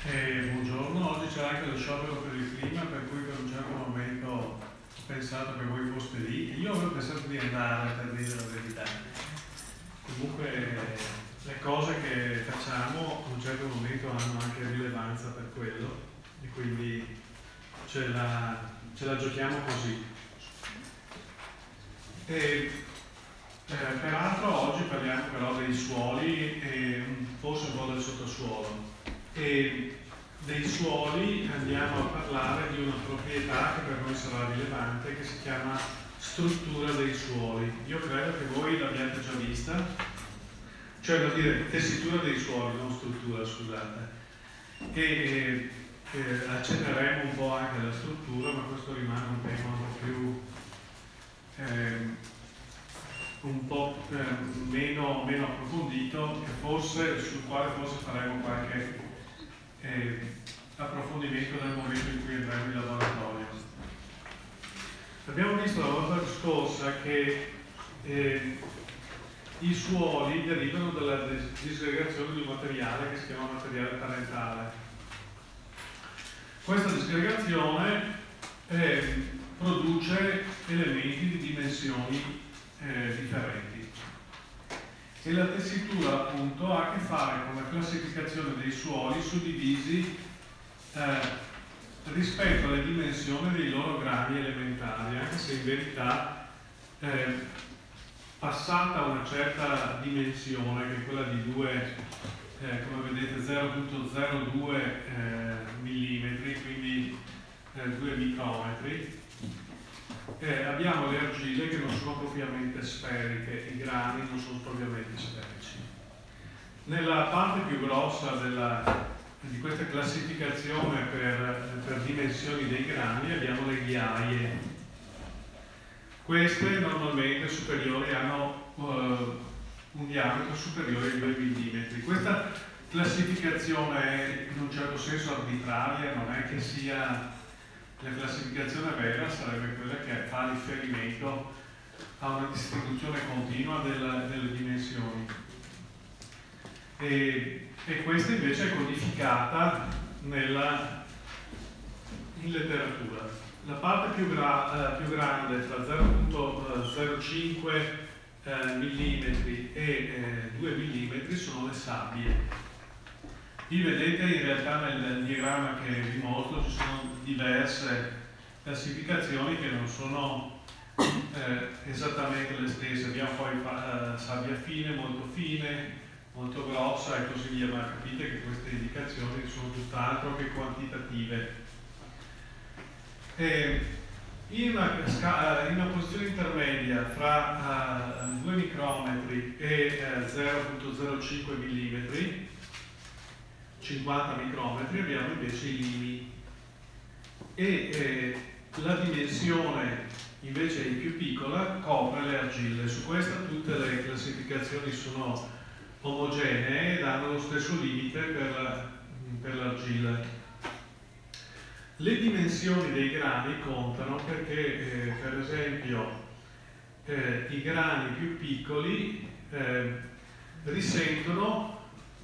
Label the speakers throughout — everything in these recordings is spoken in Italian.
Speaker 1: Buongiorno, oggi c'è anche lo sciopero per il clima, per cui per un certo momento ho pensato che voi foste lì. Io avevo pensato di andare, per dire la verità. Comunque le cose che facciamo a un certo momento hanno anche rilevanza per quello e quindi ce la giochiamo così. Peraltro oggi parliamo però dei suoli e forse un po' del sottosuolo. E dei suoli andiamo a parlare di una proprietà che per noi sarà rilevante, che si chiama struttura dei suoli. Io credo che voi l'abbiate già vista, cioè vuol dire tessitura dei suoli, non struttura, scusate. E accenneremo un po' anche la struttura, ma questo rimane un tema un po' più meno approfondito, sul quale forse faremo qualche approfondimento nel momento in cui andremo in laboratorio. Abbiamo visto la volta scorsa che i suoli derivano dalla disgregazione di un materiale che si chiama materiale parentale. Questa disgregazione produce elementi di dimensioni differenti. E la tessitura appunto ha a che fare con la classificazione dei suoli suddivisi rispetto alle dimensioni dei loro gradi elementari, anche se in verità passata una certa dimensione, che è quella di 2, come vedete 0,02 mm, quindi 2 micrometri, abbiamo le argille che non sono propriamente sferiche, i grani non sono propriamente sferici. Nella parte più grossa di questa classificazione per dimensioni dei grani abbiamo le ghiaie. Queste normalmente superiori hanno un diametro superiore ai 2 mm. Questa classificazione è in un certo senso arbitraria, non è che sia la classificazione vera, sarebbe quella che fa riferimento a una distribuzione continua delle dimensioni. E questa invece è codificata in letteratura. La parte più grande, fra 0,05 mm e 2 mm, sono le sabbie. Qui vedete in realtà nel diagramma che vi mostro ci sono diverse classificazioni che non sono esattamente le stesse. Abbiamo poi sabbia fine, molto grossa e così via, ma capite che queste indicazioni sono tutt'altro che quantitative. In una posizione intermedia fra 2 micrometri e 0,05 mm, 50 micrometri, abbiamo invece i limi e la dimensione invece più piccola copre le argille. Su questa tutte le classificazioni sono omogenee e danno lo stesso limite per l'argilla. Le dimensioni dei grani contano perché per esempio i grani più piccoli risentono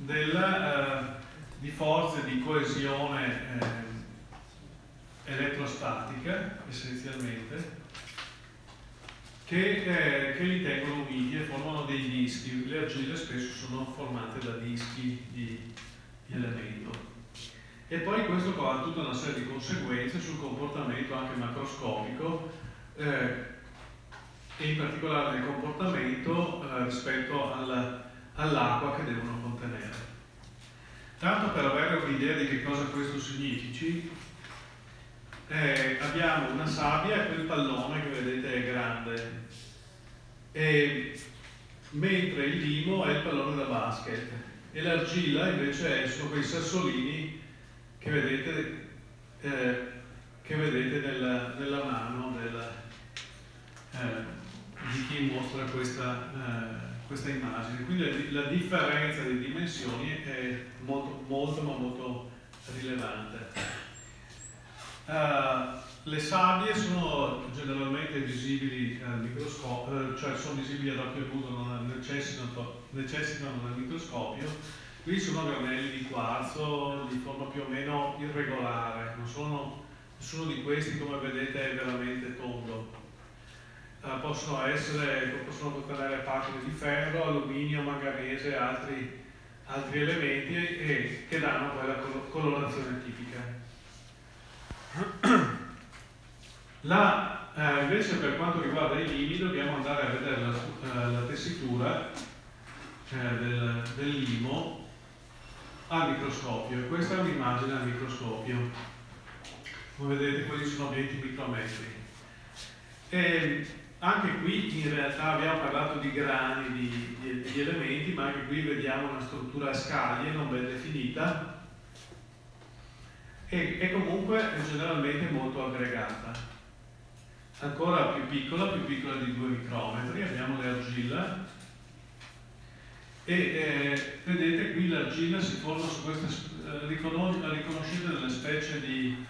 Speaker 1: di forze di coesione elettrostatica essenzialmente che li tengono uniti e formano dei dischi. Le argille spesso sono formate da dischi di elemento. E poi questo qua ha tutta una serie di conseguenze sul comportamento anche macroscopico e in particolare nel comportamento rispetto all'acqua che devono contenere. Tanto per avere un'idea di che cosa questo significhi, abbiamo una sabbia e quel pallone che vedete è grande, mentre il limo è il pallone da basket e l'argilla invece sono quei sassolini che vedete nella mano di chi mostra questa immagine. Quindi la differenza di dimensioni è molto rilevante. Le sabbie sono generalmente visibili al microscopio, cioè sono visibili ad occhio nudo, non necessitano del microscopio, Qui sono granelli di quarzo di forma più o meno irregolare, nessuno di questi, come vedete, è veramente tondo. Possono contenere particelle di ferro, alluminio, manganese e altri elementi che danno poi la colorazione tipica. Invece, per quanto riguarda i limi, dobbiamo andare a vedere la tessitura del limo al microscopio, e questa è un'immagine al microscopio. Come vedete, quelli sono 20 micrometri. E anche qui in realtà abbiamo parlato di grani, di elementi, ma anche qui vediamo una struttura a scaglie non ben definita e comunque generalmente molto aggregata. Ancora più piccola di 2 micrometri, abbiamo l'argilla. E vedete qui l'argilla si forma su queste, riconoscete delle specie di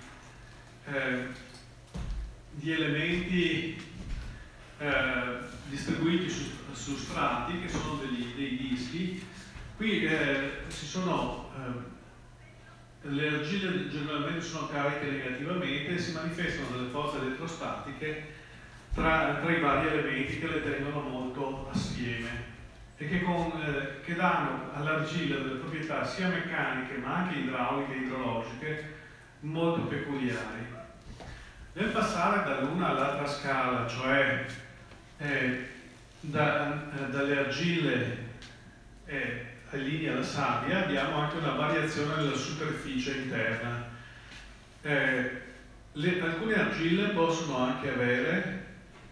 Speaker 1: elementi distribuiti su strati che sono dei dischi. Qui ci sono le argille generalmente sono cariche negativamente e si manifestano delle forze elettrostatiche tra i vari elementi che le tengono molto assieme e che danno all'argilla delle proprietà sia meccaniche ma anche idrauliche e idrologiche molto peculiari. Nel passare dall'una all'altra scala, cioè dalle argille ai lini alla sabbia, abbiamo anche una variazione della superficie interna. Alcune argille possono anche avere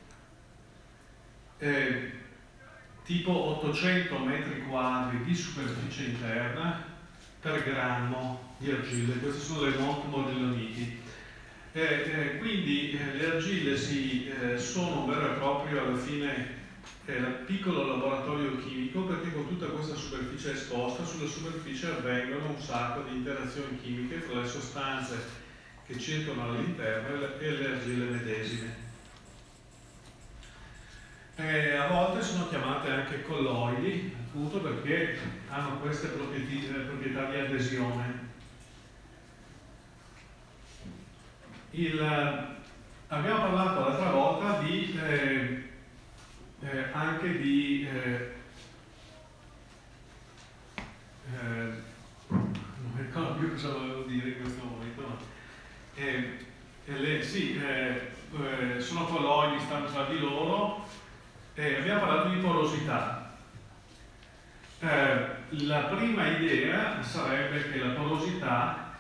Speaker 1: tipo 800 metri quadri di superficie interna per grammo di argille. Queste sono le modelloniti. Quindi le argille sono un vero e proprio alla fine piccolo laboratorio chimico, perché con tutta questa superficie esposta, sulla superficie avvengono un sacco di interazioni chimiche fra le sostanze che circolano all'interno e le argille medesime. A volte sono chiamate anche colloidi, appunto perché hanno queste proprietà di adesione. Abbiamo parlato l'altra volta anche di non mi ricordo più cosa volevo dire in questo momento, ma sono colloidi, stanno tra di loro. Abbiamo parlato di porosità. La prima idea sarebbe che la porosità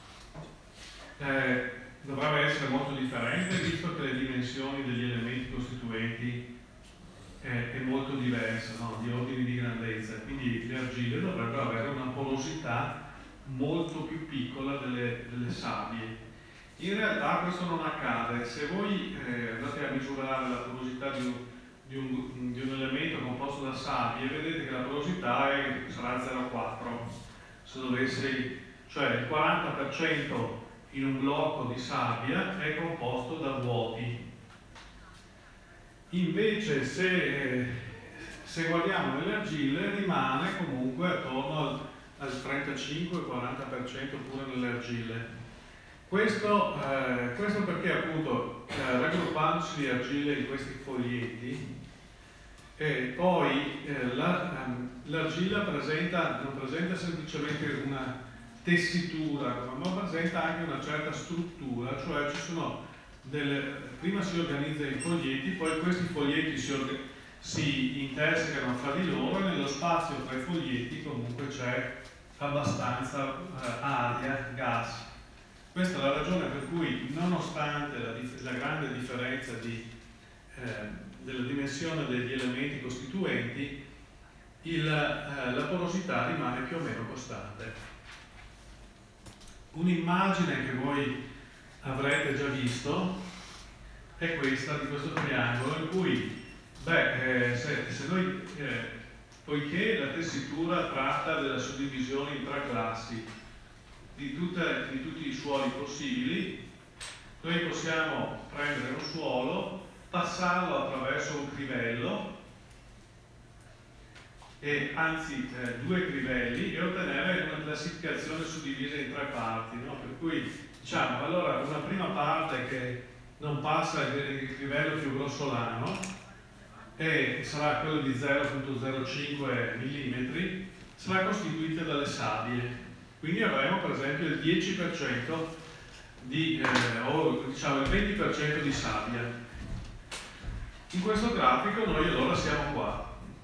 Speaker 1: dovrebbe essere molto differente, visto che le dimensioni degli elementi costituenti è molto diversa, no? Di ordini di grandezza, quindi le argille dovrebbero avere una porosità molto più piccola delle sabbie. In realtà questo non accade. Se voi andate a misurare la porosità di un elemento composto da sabbie, vedete che la porosità sarà 0,4. Se dovessi, cioè il 40% in un blocco di sabbia è composto da vuoti. Invece se guardiamo nelle argille ringane comunque attorno al 35-40% pure nelle argille. Questo perché appunto raggruppandosi le argille in questi foglietti poi l'argilla non presenta semplicemente una tessitura, ma presenta anche una certa struttura, cioè ci sono prima si organizza in foglietti, poi questi foglietti si intersecano fra di loro e nello spazio tra i foglietti comunque c'è abbastanza aria, gas. Questa è la ragione per cui, nonostante la grande differenza della dimensione degli elementi costituenti, la porosità rimane più o meno costante. Un'immagine che voi avrete già visto è questa di questo triangolo in cui, se noi, poiché la tessitura tratta della suddivisione in 3 classi di tutti i suoli possibili, noi possiamo prendere un suolo, passarlo attraverso un crivello e anzi due crivelli, e ottenere una classificazione suddivisa in tre parti, no? Per cui diciamo, allora una prima parte che non passa il crivello più grossolano e sarà quello di 0,05 mm, sarà costituita dalle sabbie. Quindi avremo per esempio il 10% o diciamo il 20% di sabbia. In questo grafico noi allora siamo qua.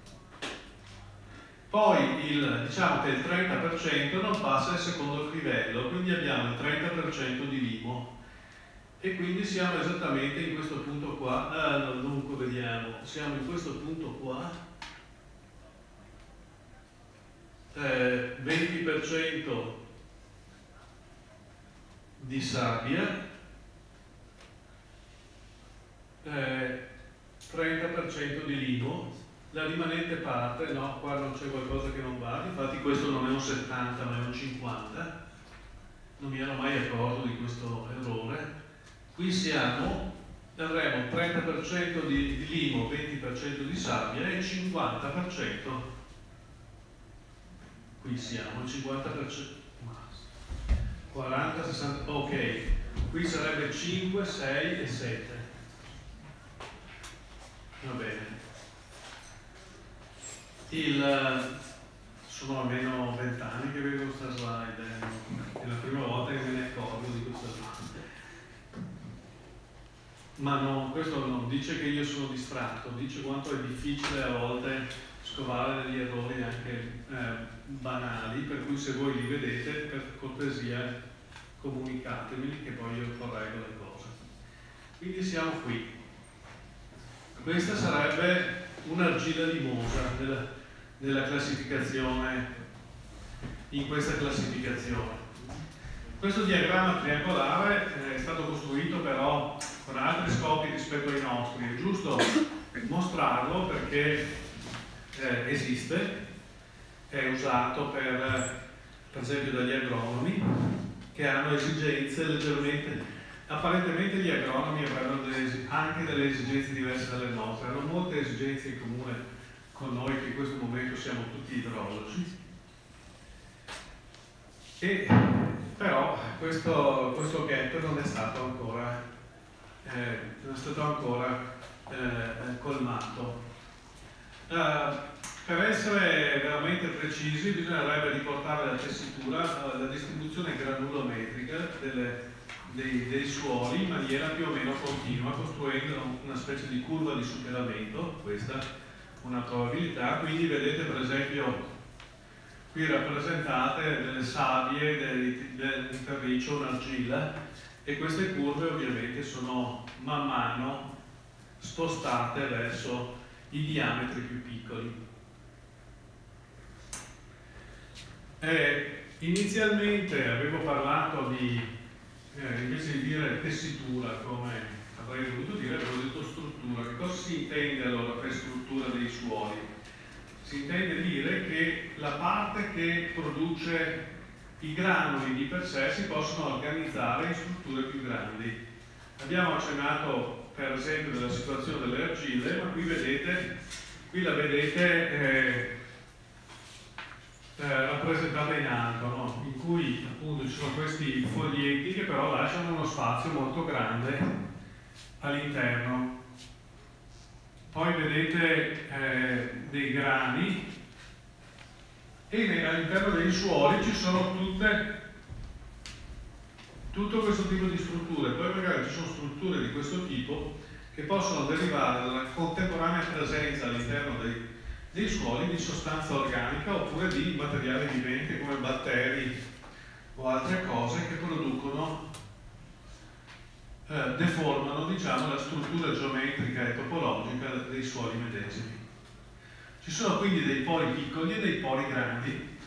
Speaker 1: Poi diciamo che il 30% non passa il secondo crivello, quindi abbiamo il 30% di limo. E quindi siamo esattamente in questo punto qua. Dunque vediamo, siamo in questo punto qua. 20% di sabbia, 30% di limo, la rimanente parte, no, qua non c'è qualcosa che non va, infatti questo non è un 70 ma è un 50, non mi ero mai accorto di questo errore. Qui avremo 30% di limo, 20% di sabbia e 50%. Qui siamo il 50%, 40, 60, ok, qui sarebbe 5, 6 e 7. Va bene. Sono almeno 20 anni che vedo questa slide, è la prima volta che me ne accorgo di questa slide. Ma no, questo non dice che io sono distratto, dice quanto è difficile a volte scovare degli errori anche banali, per cui se voi li vedete, per cortesia comunicatemeli che poi io correggo le cose. Quindi siamo qui. Questa sarebbe un'argilla limosa nella classificazione, in questa classificazione. Questo diagramma triangolare è stato costruito però con altri scopi rispetto ai nostri, è giusto mostrarlo perché esiste, è usato per esempio dagli agronomi che hanno esigenze leggermente, apparentemente gli agronomi avranno anche delle esigenze diverse dalle nostre, hanno molte esigenze in comune con noi che in questo momento siamo tutti idrologi. Però questo gap non è stato ancora colmato. Per essere veramente precisi bisognerebbe riportare la tessitura, la distribuzione granulometrica dei suoli in maniera più o meno continua, costruendo una specie di curva di superamento, questa una probabilità. Quindi vedete per esempio qui rappresentate delle sabbie, del terriccio, un'argilla, e queste curve ovviamente sono man mano spostate verso i diametri più piccoli. Inizialmente avevo parlato invece di dire tessitura, come avrei voluto dire, avevo detto struttura. Che cosa si intende allora per struttura dei suoli? Si intende dire che la parte che produce i granuli di per sé si possono organizzare in strutture più grandi. Abbiamo accennato per esempio della situazione delle argille, ma qui la vedete rappresentata in alto, no? In cui appunto ci sono questi foglietti che però lasciano uno spazio molto grande all'interno. Poi vedete dei grani e all'interno dei suoli ci sono tutto questo tipo di strutture. Poi magari ci sono strutture di questo tipo che possono derivare dalla contemporanea presenza all'interno dei suoli di sostanza organica oppure di materiale vivente come batteri o altre cose che producono, deformano diciamo la struttura geometrica e topologica dei suoli medesimi. Ci sono quindi dei pori piccoli e dei pori grandi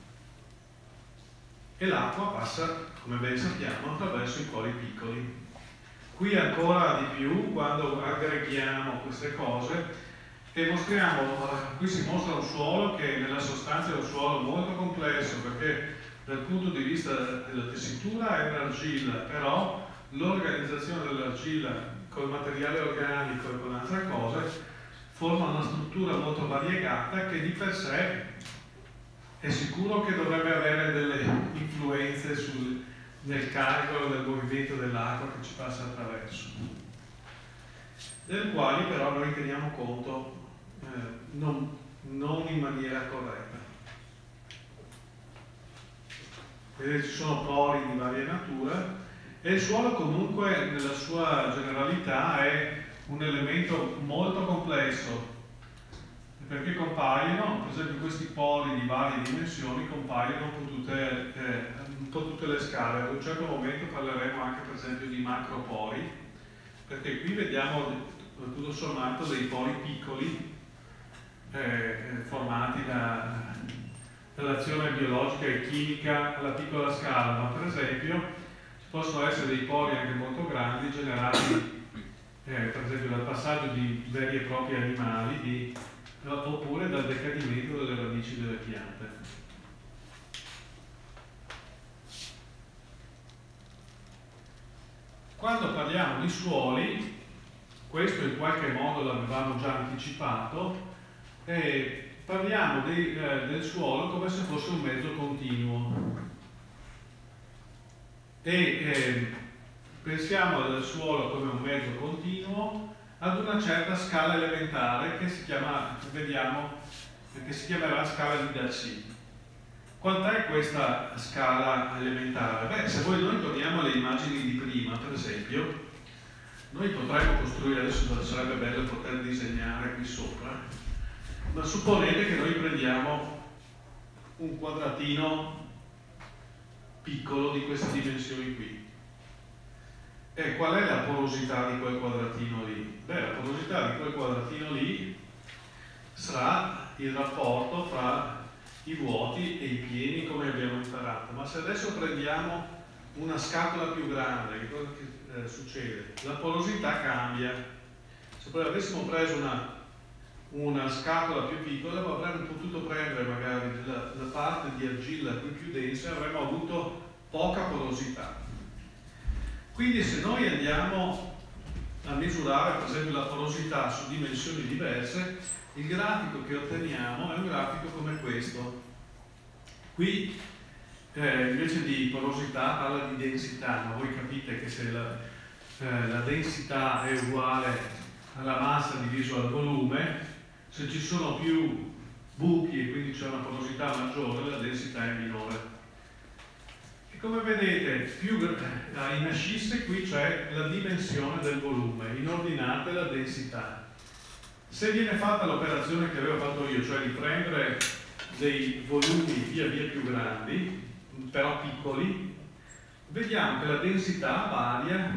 Speaker 1: e l'acqua passa, come ben sappiamo, attraverso i pori piccoli. Qui ancora di più, quando aggreghiamo queste cose e mostriamo, qui si mostra un suolo che nella sostanza è un suolo molto complesso, perché dal punto di vista della tessitura è un'argilla, però l'organizzazione dell'argilla col materiale organico e con altre cose forma una struttura molto variegata che di per sé è sicuro che dovrebbe avere delle influenze nel calcolo del movimento dell'acqua che ci passa attraverso, del quali però noi teniamo conto non in maniera corretta. Vedete, ci sono pori di varia natura e il suolo comunque nella sua generalità è un elemento molto complesso, perché compaiono, per esempio questi pori di varie dimensioni compaiono un po' tutte le scale. Ad un certo momento parleremo anche per esempio di macropori, perché qui vediamo tutto sommato dei pori piccoli formati dall'azione biologica e chimica alla piccola scala, ma per esempio ci possono essere dei pori anche molto grandi generati per esempio dal passaggio di veri e propri animali oppure dal decadimento delle radici delle piante. Quando parliamo di suoli, questo in qualche modo l'avevamo già anticipato, parliamo del suolo come se fosse un mezzo continuo e pensiamo al suolo come un mezzo continuo ad una certa scala elementare che si chiamerà scala di Darcy. Quant'è questa scala elementare? Beh, se noi torniamo alle immagini di prima, per esempio, noi potremmo costruire, adesso sarebbe bello poter disegnare qui sopra, ma supponete che noi prendiamo un quadratino piccolo di queste dimensioni qui. E qual è la porosità di quel quadratino lì? Beh, la porosità di quel quadratino lì sarà il rapporto fra i vuoti e i pieni, come abbiamo imparato. Ma se adesso prendiamo una scatola più grande, che cosa succede? La porosità cambia. Se poi avessimo preso una scatola più piccola, avremmo potuto prendere magari la parte di argilla più densa e avremmo avuto poca porosità. Quindi se noi andiamo a misurare per esempio la porosità su dimensioni diverse, il grafico che otteniamo è un grafico come questo. Qui invece di porosità parla di densità, ma voi capite che se la densità è uguale alla massa diviso al volume, se ci sono più buchi e quindi c'è una porosità maggiore, la densità è minore. Come vedete, più in ascisse qui c'è la dimensione del volume, in ordinate la densità. Se viene fatta l'operazione che avevo fatto io, cioè di prendere dei volumi via via più grandi, però piccoli, vediamo che la densità varia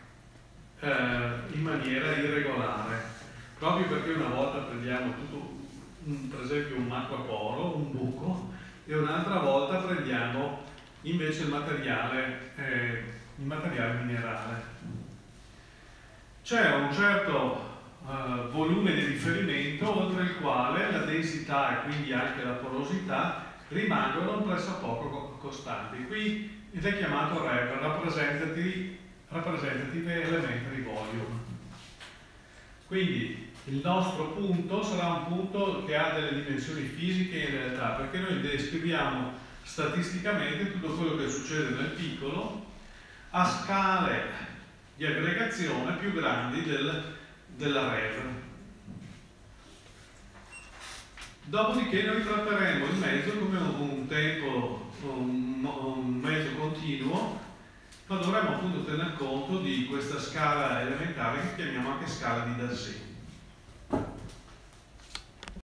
Speaker 1: in maniera irregolare, proprio perché una volta prendiamo tutto, per esempio un macroporo, un buco, e un'altra volta prendiamo invece il materiale minerale. C'è un certo volume di riferimento oltre il quale la densità e quindi anche la porosità rimangono pressappoco costanti. Qui è chiamato REV, Representative Elementary Volume. Quindi il nostro punto sarà un punto che ha delle dimensioni fisiche in realtà, perché noi descriviamo statisticamente tutto quello che succede nel piccolo a scale di aggregazione più grandi della REV. Dopodiché noi tratteremo il mezzo come un mezzo continuo, ma dovremo appunto tener conto di questa scala elementare che chiamiamo anche scala di Darcy.